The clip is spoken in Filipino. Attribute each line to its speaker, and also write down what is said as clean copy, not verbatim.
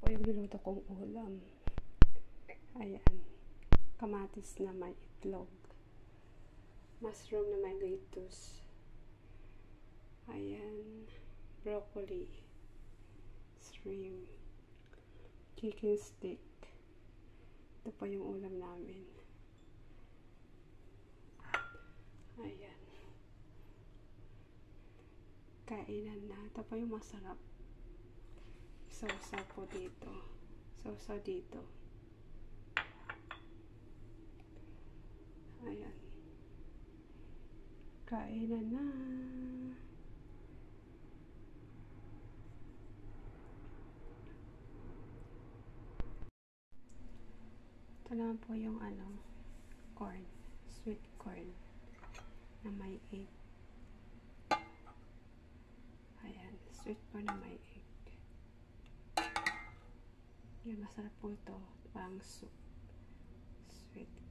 Speaker 1: yung niluto kong ulam. Ayan. Kamatis na may itlog. Mushroom na may lettuce. Ayan. Broccoli. Shrimp. Chicken stick. Ito pa yung ulam namin. Ayan. Kainan na. Ito pa yung masarap. Sausaw po dito. Sausaw dito. Ayan. Kainan na. Ito naman po yung corn. Sweet corn. Na may egg. Ayan. Sweet corn na may egg. Yan, masarap po ito. Pang soup. Sweet